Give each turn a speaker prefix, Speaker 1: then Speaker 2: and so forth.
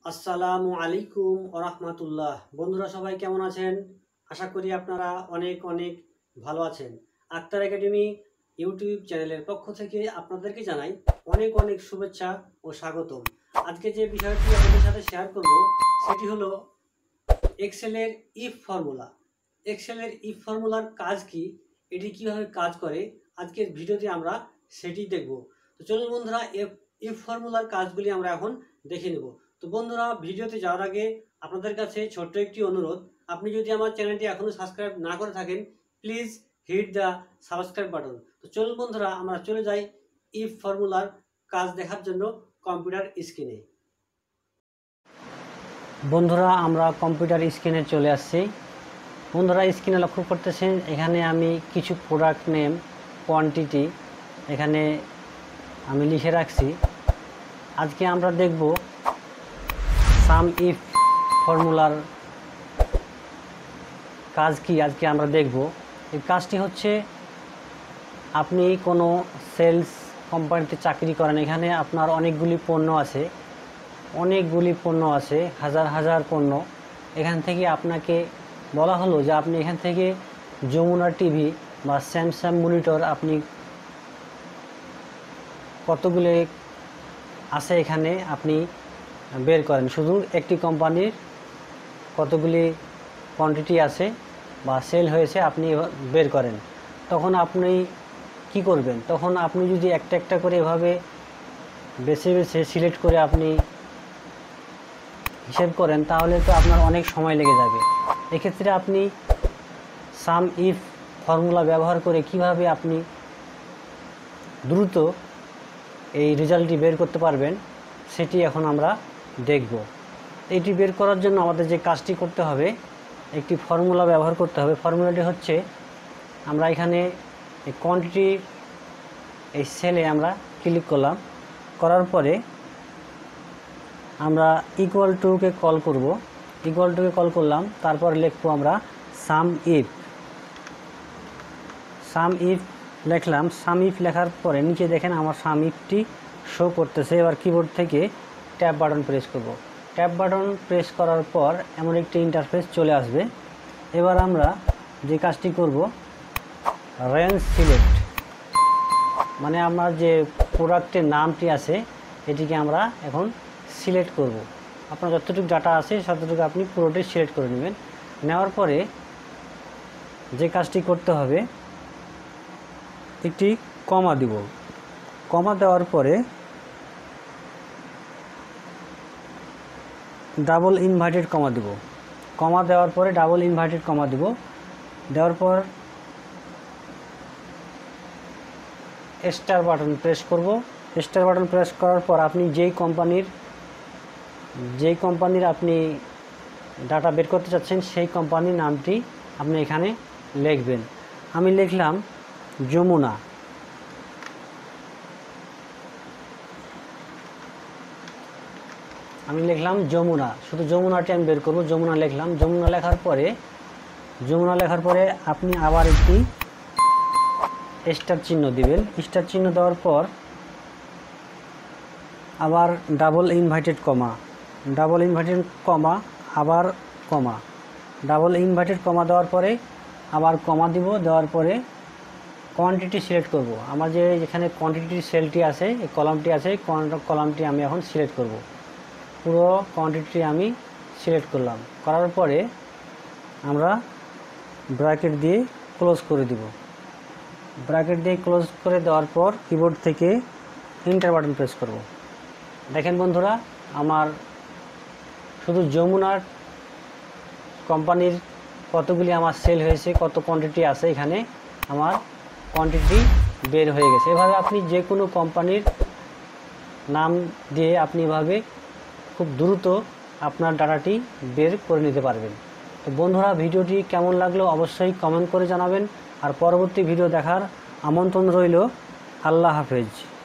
Speaker 1: আসসালামু আলাইকুম ওয়া রাহমাতুল্লাহ। বন্ধুরা সবাই কেমন আছেন? আশা করি আপনারা অনেক অনেক ভালো আছেন। আক্তার একাডেমি ইউটিউব চ্যানেলের পক্ষ থেকে আপনাদেরকে জানাই অনেক অনেক শুভেচ্ছা ও স্বাগতম। আজকে যে বিষয়টি আপনাদের সাথে শেয়ার করব সেটি হলো এক্সেলের ইফ ফর্মুলা। এক্সেলের ইফ ফর্মুলার কাজ কি, এটি কিভাবে কাজ করে, আজকের ভিডিওতে আমরা সেটি দেখব। তো চলুন বন্ধুরা, ইফ ফর্মুলার কাজগুলি আমরা এখন দেখে নেব। তো বন্ধুরা, ভিডিওতে যাওয়ার আগে আপনাদের কাছে ছোট্ট একটি অনুরোধ, আপনি যদি আমার চ্যানেলটি এখনও সাবস্ক্রাইব না করে থাকেন, please hit the subscribe button. তো চলুন বন্ধুরা, আমরা চলে যাই ইফ ফর্মুলার কাজ দেখার জন্য কম্পিউটার স্ক্রিনে। বন্ধুরা, আমরা কম্পিউটার স্ক্রিনে চলে আসছি। বন্ধুরা, স্ক্রিনে লক্ষ্য করতেছেন এখানে আমি কিছু প্রোডাক্ট নেম, কোয়ান্টিটি এখানে আমি লিখে রাখছি। আজকে আমরা দেখব সাম ইফ ফর্মুলার কাজ কি। আজকে আমরা দেখব এই কাজটি হচ্ছে, আপনি কোনো সেলস কোম্পানিতে চাকরি করেন, এখানে আপনার অনেকগুলি পণ্য আছে, হাজার হাজার পণ্য। এখান থেকে আপনাকে বলা হলো যে আপনি এখান থেকে যমুনা টিভি বা স্যামসাং মনিটর আপনি কতগুলি আছে এখানে আপনি বের করেন। শুধু একটি কোম্পানির কতগুলি কোয়ান্টিটি আছে বা সেল হয়েছে আপনি বের করেন। তখন আপনি কি করবেন? তখন আপনি যদি একটা একটা করে এভাবে বেছে বেছে সিলেক্ট করে আপনি হিসেব করেন, তাহলে তো আপনার অনেক সময় লেগে যাবে। এক্ষেত্রে আপনি সাম ইফ ফর্মুলা ব্যবহার করে কিভাবে আপনি দ্রুত এই রেজাল্টটি বের করতে পারবেন সেটি এখন আমরা দেখব। এটি বের করার জন্য আমাদের যে কাজটি করতে হবে, একটি ফর্মুলা ব্যবহার করতে হবে। ফর্মুলাটি হচ্ছে, আমরা এখানে এই কোয়ান্টিটি এই সেলে আমরা ক্লিক করলাম, করার পরে আমরা ইকুয়াল টুকে কল করব। ইকুয়াল টুকে কল করলাম, তারপর লিখবো আমরা সাম ইফ লিখলাম। সাম ইফ লেখার পরে নিচে দেখেন আমার সাম ইফটি শো করতেছে। এবার কিবোর্ড থেকে ট্যাব বাটন প্রেস করব। ট্যাব বাটন প্রেস করার পর এমন একটি ইন্টারফেস চলে আসবে। এবার আমরা যে কাজটি করব, রেঞ্জ সিলেক্ট, মানে আমার যে প্রোডাক্টের নামটি আছে এটিকে আমরা এখন সিলেক্ট করব। আপনার যতটুকু ডাটা আছে ততটুকু আপনি পুরোটাই সিলেক্ট করে নেবেন। নেওয়ার পরে যে কাজটি করতে হবে, একটি কমা দিব। কমা দেওয়ার পরে ডাবল ইনভার্টেড কমা দিব। কমা দেওয়ার পরে ডাবল ইনভার্টেড কমা দিব। দেওয়ার পর স্টার বাটন প্রেস করব। স্টার বাটন প্রেস করার পর আপনি যেই কোম্পানির আপনি ডাটা বের করতে চাচ্ছেন সেই কোম্পানির নামটি আপনি এখানে লিখবেন। আমি লিখলাম যমুনা। শুধু যমুনাটি আমি বের করব। যমুনা লিখলাম। যমুনা লেখার পরে আপনি আবার একটি স্টার চিহ্ন দিবেন। স্টার চিহ্ন দেওয়ার পর আবার ডাবল ইনভার্টেড কমা, আবার কমা, ডাবল ইনভার্টেড কমা দেওয়ার পরে আবার কমা দিব। দেওয়ার পরে কোয়ান্টিটি সিলেক্ট করব। আমার যেখানে কোয়ান্টিটির সেলটি আছে, এই কলামটি আছে, কলামটি আমি এখন সিলেক্ট করব। পুরো কোয়ান্টিটি আমি সিলেক্ট করলাম। করার পরে আমরা ব্র্যাকেট দিয়ে ক্লোজ করে দিব। ব্র্যাকেট দিয়ে ক্লোজ করে দেওয়ার পর কিবোর্ড থেকে এন্টার বাটন প্রেস করব। দেখেন বন্ধুরা, আমার শুধু যমুনার কোম্পানির কতগুলি আমার সেল হয়েছে, কত কোয়ান্টিটি আছে, এখানে আমার কোয়ান্টিটি বের হয়ে গেছে। এভাবে আপনি যে কোনো কোম্পানির নাম দিয়ে আপনি এভাবে খুব দ্রুত আপনার ডাটাটি বের করে নিতে পারবেন। তো বন্ধুরা, ভিডিওটি কেমন লাগলো অবশ্যই কমেন্ট করে জানাবেন। আর পরবর্তী ভিডিও দেখার আমন্ত্রণ রইল। আল্লাহ হাফেজ।